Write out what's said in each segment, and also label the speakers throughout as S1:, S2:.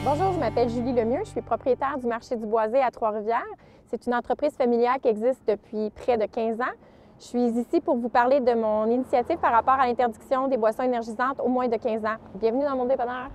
S1: Bonjour, je m'appelle Julie Lemieux, je suis propriétaire du marché du Boisé à Trois-Rivières. C'est une entreprise familiale qui existe depuis près de 15 ans. Je suis ici pour vous parler de mon initiative par rapport à l'interdiction des boissons énergisantes au moins de 15 ans. Bienvenue dans mon dépanneur.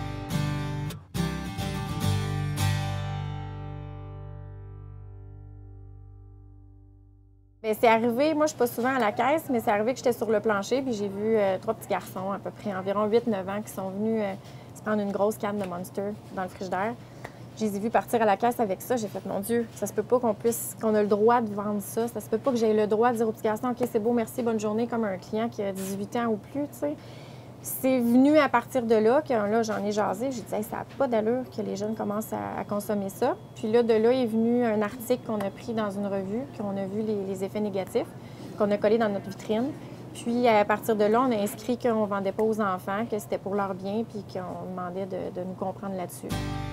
S1: C'est arrivé, moi je suis pas souvent à la caisse, mais c'est arrivé que j'étais sur le plancher puis j'ai vu trois petits garçons, à peu près environ 8-9 ans, qui sont venus se prendre une grosse canne de Monster dans le frigidaire. Je les ai vus partir à la caisse avec ça. J'ai fait, mon Dieu, ça se peut pas qu'on ait le droit de vendre ça. Ça se peut pas que j'aie le droit de dire aux petits garçons, OK, c'est beau, merci, bonne journée, comme un client qui a 18 ans ou plus, tu sais. C'est venu à partir de là que là, j'en ai jasé. J'ai dit, hey, ça n'a pas d'allure que les jeunes commencent à consommer ça. Puis là, de là est venu un article qu'on a pris dans une revue, qu'on a vu les effets négatifs, qu'on a collé dans notre vitrine. Puis à partir de là, on a inscrit qu'on ne vendait pas aux enfants, que c'était pour leur bien, puis qu'on demandait de nous comprendre là-dessus.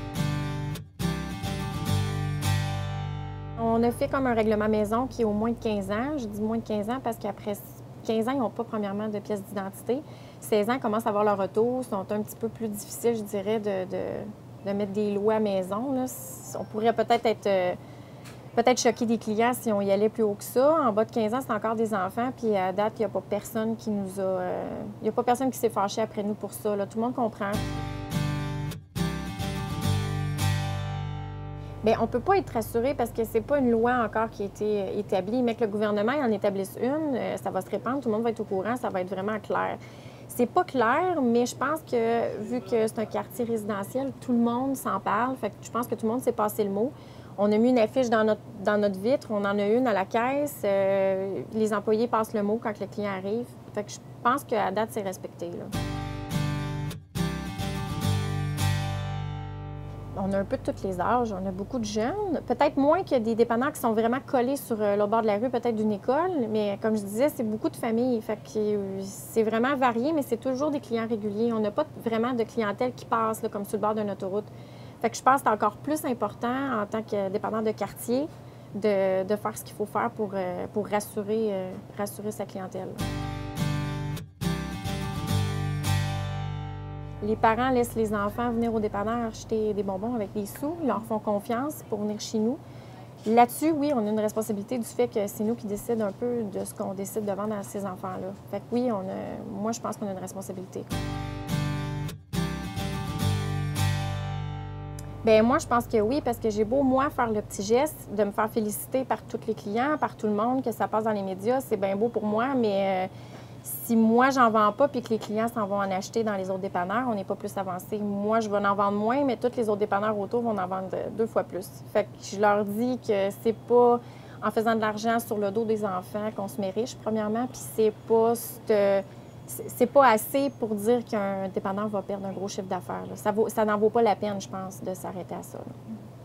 S1: On a fait comme un règlement maison qui est au moins de 15 ans. Je dis moins de 15 ans parce qu'après 15 ans, ils n'ont pas premièrement de pièce d'identité. 16 ans, ils commencent à avoir leur auto, sont un petit peu plus difficiles, je dirais, de mettre des lois à maison. Là. On pourrait peut-être choquer des clients si on y allait plus haut que ça. En bas de 15 ans, c'est encore des enfants, puis à date, il n'y a pas personne qui nous a... il n'y a pas personne qui s'est fâché après nous pour ça. Là. Tout le monde comprend. Bien, on ne peut pas être rassuré parce que c'est pas une loi encore qui a été établie, mais que le gouvernement en établisse une, ça va se répandre, tout le monde va être au courant, ça va être vraiment clair. C'est pas clair, mais je pense que vu que c'est un quartier résidentiel, tout le monde s'en parle. Fait que je pense que tout le monde s'est passé le mot. On a mis une affiche dans notre vitre, on en a une à la caisse. Les employés passent le mot quand le client arrive. Fait que je pense qu'à date, c'est respecté, là. On a un peu de tous les âges. On a beaucoup de jeunes. Peut-être moins que des dépanneurs qui sont vraiment collés sur le bord de la rue, peut-être d'une école. Mais comme je disais, c'est beaucoup de familles. Fait que c'est vraiment varié, mais c'est toujours des clients réguliers. On n'a pas vraiment de clientèle qui passe là, comme sur le bord d'une autoroute. Fait que je pense que c'est encore plus important en tant que dépanneur de quartier de faire ce qu'il faut faire pour rassurer sa clientèle. Les parents laissent les enfants venir au dépanneur acheter des bonbons avec des sous. Ils leur font confiance pour venir chez nous. Là-dessus, oui, on a une responsabilité du fait que c'est nous qui décidons un peu de ce qu'on décide de vendre à ces enfants-là. Fait que oui, moi, je pense qu'on a une responsabilité. Bien, moi, je pense que oui, parce que j'ai beau, moi, faire le petit geste de me faire féliciter par tous les clients, par tout le monde, que ça passe dans les médias, c'est bien beau pour moi, mais si moi, j'en vends pas puis que les clients s'en vont en acheter dans les autres dépanneurs, on n'est pas plus avancé. Moi, je vais en vendre moins, mais tous les autres dépanneurs autour vont en vendre 2 fois plus. Fait que je leur dis que c'est pas en faisant de l'argent sur le dos des enfants qu'on se met riche, premièrement, puis c'est pas assez pour dire qu'un dépanneur va perdre un gros chiffre d'affaires. Ça n'en vaut pas la peine, je pense, de s'arrêter à ça. Là.